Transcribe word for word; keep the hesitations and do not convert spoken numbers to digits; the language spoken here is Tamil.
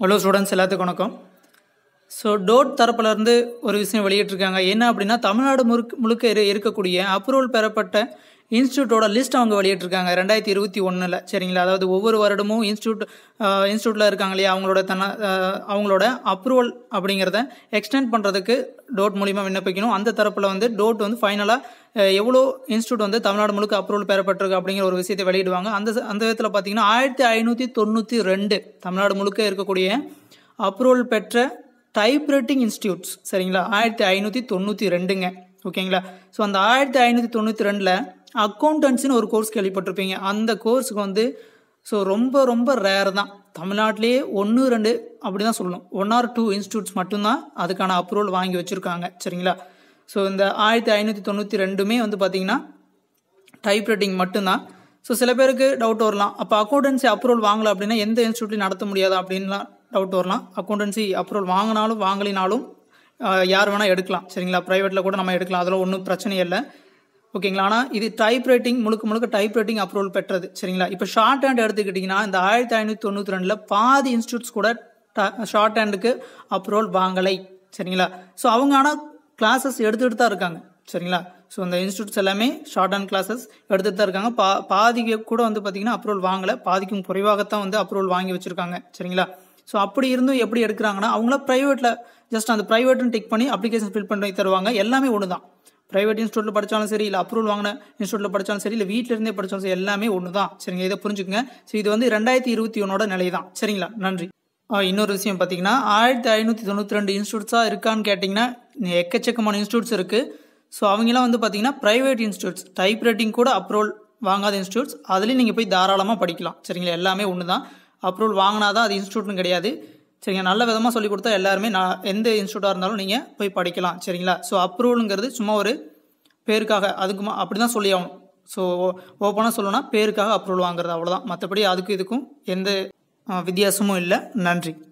ஹலோ ஸ்டூடெண்ட்ஸ், எல்லாத்துக்கும் வணக்கம். ஸோ டோட் தரப்புலேருந்து ஒரு விஷயம் வெளியிட்டிருக்காங்க. என்ன அப்படின்னா, தமிழ்நாடு முழுக்க முழுக்க இரு இருக்கக்கூடிய அப்ரூவல் பெறப்பட்ட இன்ஸ்டியூட்டோட லிஸ்ட் அவங்க வெளியிட்டிருக்காங்க ரெண்டாயிரத்தி இருபத்தி ஒன்றில். சரிங்களா? அதாவது ஒவ்வொரு வருடமும் இன்ஸ்டியூட் இன்ஸ்டியூட்டில் இருக்காங்க இல்லையா, அவங்களோட தன அவங்களோட அப்ரூவல் அப்படிங்கிறத எக்ஸ்டெண்ட் பண்ணுறதுக்கு டோட் மூலிமா விண்ணப்பிக்கணும். அந்த தரப்பில் வந்து டோட் வந்து ஃபைனலாக எவ்வளோ இன்ஸ்டியூட் வந்து தமிழ்நாடு முழுக்க அப்ரூவல் பெறப்பட்டிருக்கு அப்படிங்கிற ஒரு விஷயத்தை வெளியிடுவாங்க. அந்த அந்த விதத்தில் பார்த்தீங்கன்னா ஆயிரத்தி ஐநூற்றி தொண்ணூற்றி ரெண்டு தமிழ்நாடு முழுக்க இருக்கக்கூடிய அப்ரூவல் பெற்ற டைப்ரைட்டிங் இன்ஸ்டியூட்ஸ், சரிங்களா, ஆயிரத்தி ஐநூற்றி தொண்ணூற்றி ரெண்டுங்க. ஓகேங்களா? ஸோ அந்த ஆயிரத்தி ஐநூற்றி தொண்ணூற்றி ரெண்டில் அக்கௌண்டன்சின்னு ஒரு கோர்ஸ் கேள்விப்பட்டிருப்பீங்க. அந்த கோர்ஸுக்கு வந்து ஸோ ரொம்ப ரொம்ப ரேர் தான். தமிழ்நாட்டிலேயே ஒன்று ரெண்டு அப்படி தான் சொல்லணும், ஒன் ஆர் டூ இன்ஸ்டியூட்ஸ் மட்டும்தான் அதுக்கான அப்ரூவல் வாங்கி வச்சுருக்காங்க. சரிங்களா? ஸோ இந்த ஆயிரத்தி ஐநூற்றி தொண்ணூற்றி ரெண்டுமே வந்து பார்த்தீங்கன்னா டைப்ரைட்டிங் மட்டும்தான். ஸோ சில பேருக்கு டவுட் வரலாம், அப்போ அக்கௌண்டன்சி அப்ரூவல் வாங்கலை அப்படின்னா எந்த இன்ஸ்டியூட்லையும் நடத்த முடியாதா அப்படின்லாம் டவுட் வரலாம். அக்கௌண்டன்சி அப்ரூவல் வாங்கினாலும் வாங்கலினாலும் யார் வேணால் எடுக்கலாம். சரிங்களா? ப்ரைவேட்டில் கூட நம்ம எடுக்கலாம், அதில் ஒன்றும் பிரச்சனையே இல்லை. ஓகேங்களா? ஆனால் இது டைப் ரைட்டிங் முழுக்க முழுக்க டைப் ரைட்டிங் அப்ரூவல் பெற்றது. சரிங்களா? இப்போ ஷார்ட் ஹேண்ட் எடுத்துக்கிட்டிங்கன்னா இந்த ஆயிரத்தி ஐநூற்றி தொண்ணூற்றி ரெண்டில் பாதி இன்ஸ்டியூட்ஸ் கூட ஷார்ட் ஹேண்டுக்கு அப்ரூவல் வாங்கலை. சரிங்களா? ஸோ அவங்க ஆனால் கிளாஸஸ் எடுத்துகிட்டு தான் இருக்காங்க. சரிங்களா? ஸோ இந்த இன்ஸ்டியூட்ஸ் எல்லாமே ஷார்ட் ஹேண்ட் கிளாஸஸ் எடுத்துகிட்டு தான் இருக்காங்க. பா பாதிக்கு கூட வந்து பார்த்தீங்கன்னா அப்ரூவல் வாங்கலை, பாதிக்கும் குறைவாகத்தான் வந்து அப்ரூவல் வாங்கி வச்சுருக்காங்க. சரிங்களா? ஸோ அப்படி இருந்தும் எப்படி எடுக்கிறாங்கன்னா, அவங்கள ப்ரைவேட்டில் ஜஸ்ட் அந்த ப்ரைவேட்னு டிக் பண்ணி அப்ளிகேஷன் ஃபில் பண்ணி தருவாங்க. எல்லாமே ஒன்று தான். ப்ரைவேட் இன்ஸ்டியூட்டில் படித்தாலும் சரி, இல்லை அப்ரூவல் வாங்கின இன்ஸ்டியூட்டில் படித்தாலும் சரி, இல்லை வீட்டில் இருந்தே படித்தாலும் சரி, எல்லாமே ஒன்று தான். சரிங்க, இதை புரிஞ்சுக்கங்க. ஸோ இது வந்து ரெண்டாயிரத்தி இருபத்தி ஒன்னோட நிலை தான். சரிங்களா? நன்றி. இன்னொரு விஷயம் பார்த்தீங்கன்னா, ஆயிரத்தி ஐநூற்றி தொண்ணூற்றி ரெண்டு இன்ஸ்டியூட்ஸாக இருக்கான்னு கேட்டிங்கன்னா எக்கச்சக்கமான இன்ஸ்டியூட்ஸ் இருக்குது. ஸோ அவங்களாம் வந்து பார்த்தீங்கன்னா ப்ரைவேட் இன்ஸ்டியூட்ஸ், டைப் ரைட்டிங் கூட அப்ரூவல் வாங்காத இன்ஸ்டியூட்ஸ். அதுலேயும் நீங்கள் போய் தாராளமாக படிக்கலாம். சரிங்களா? எல்லாமே ஒன்று தான். அப்ரூவல் வாங்கினாதான் அது இன்ஸ்டியூட்னு கிடையாது. சரிங்க, நல்ல விதமாக சொல்லிக் கொடுத்தா எல்லாருமே நான் எந்த இன்ஸ்டியூட்டாக இருந்தாலும் நீங்கள் போய் படிக்கலாம். சரிங்களா? ஸோ அப்ரூவலுங்கிறது சும்மா ஒரு பேருக்காக, அதுக்கு அப்படி தான் சொல்லி ஆகணும். ஸோ ஓப்பனாக சொல்லணும்னா பேருக்காக அப்ரூவல் வாங்குறது, அவ்வளோதான். மற்றபடி அதுக்கும் இதுக்கும் எந்த வித்தியாசமும் இல்லை. நன்றி.